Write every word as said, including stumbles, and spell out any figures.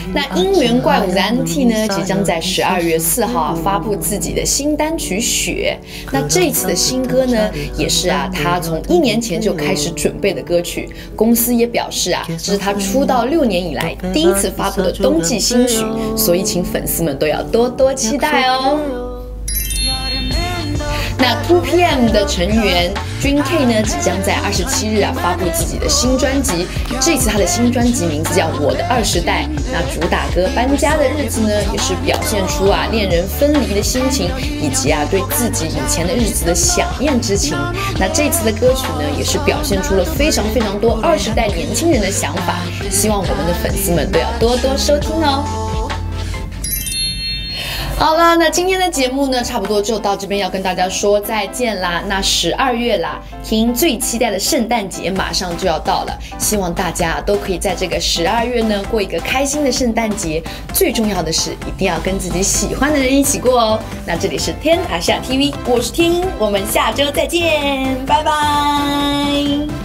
那音源怪物 Zanty 呢，即将在十二月四号啊发布自己的新单曲《雪》。那这一次的新歌呢，也是啊他从一年前就开始准备的歌曲。公司也表示啊，这是他出道六年以来第一次发布的冬季新曲，所以请粉丝们都要多多期待哦。那 two P M 的成员 Dream K 呢，即将在二十七日啊发布自己的新专辑。这次他的新专辑名字叫《我的二十代》。那主打歌《搬家的日子》呢，也是表现出啊恋人分离的心情，以及啊对自己以前的日子的想念之情。那这次的歌曲呢，也是表现出了非常非常多二十代年轻人的想法。希望我们的粉丝们都要多多收听哦。好了，那今天的节目呢，差不多就到这边，要跟大家说再见啦。那十二月啦，听最期待的圣诞节马上就要到了，希望大家都可以在这个十二月呢过一个开心的圣诞节。最重要的是，一定要跟自己喜欢的人一起过哦。那这里是天塔下 T V， 我是听，我们下周再见，拜拜。